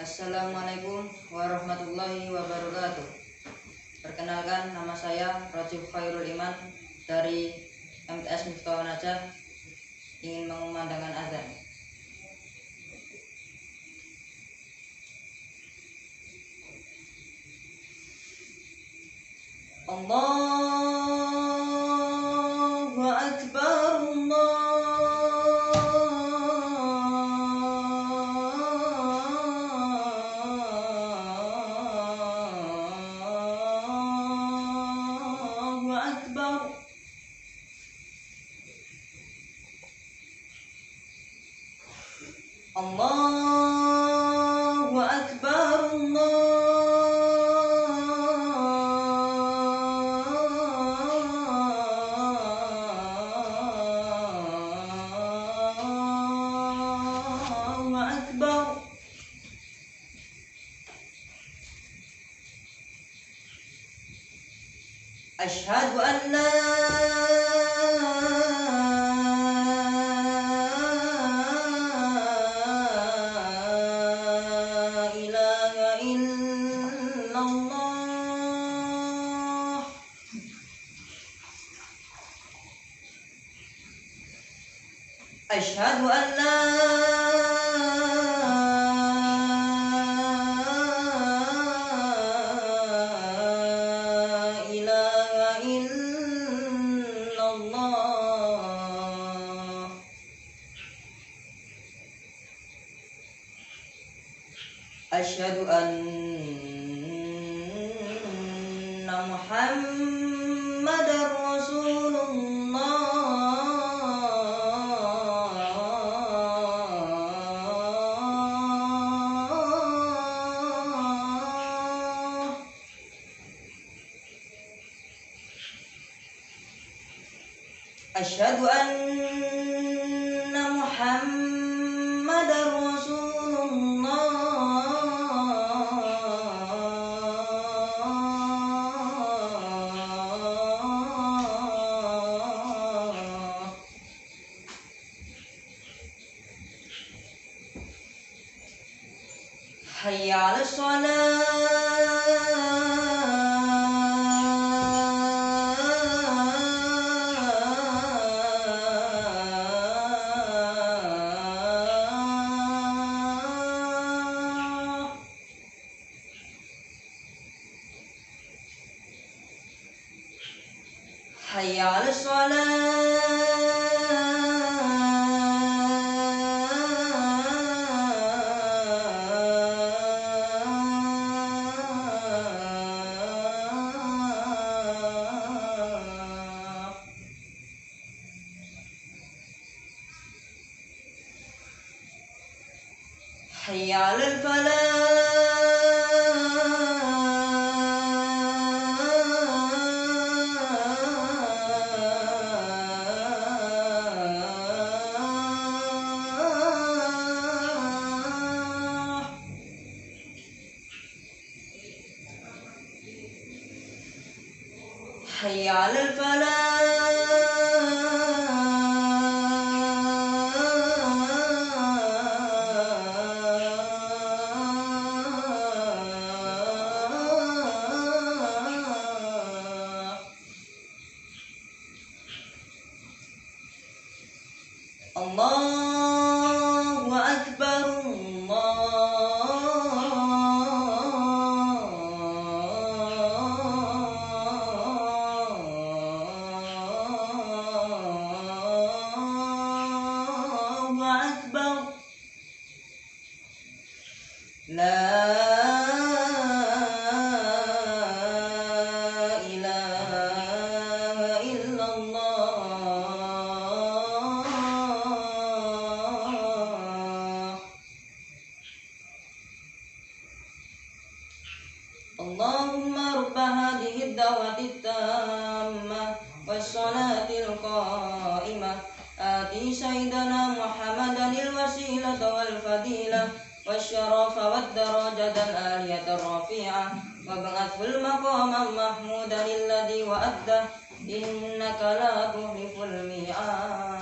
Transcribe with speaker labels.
Speaker 1: Assalamualaikum warahmatullahi wabarakatuh. Perkenalkan, nama saya Rajib Khairul Iman dari MTS Miftahul Najah, ingin mengumandangkan azan. Allahu Akbar, Allahu Akbar. Allahu Akbar, Allahu Akbar. Asyhadu an la ilaha illallah. Asyhadu an la ilaha illallah. Asyhadu anna Muhammadar Rasulullah. Asyhadu anna Muhammadar Rasulullah. Hayya 'alas shalah. Hayya 'alas shalah. Hayya 'alal falah. Hayya 'alal falah. Allahu Akbar, Allahu Akbar. La ilaha illallah. Allahumma rabba hadhihi ad-da'wati at-tammah was-salati al-qa'imah ati sayyidana Muhammadan al-wasilata wal-fadilah wasyarafa wad-darajata al-aliyata ar-rafi'ah wa ba'athhu al-maqama mahmudan alladhi wa'addah innaka la tukhliful mi'ad.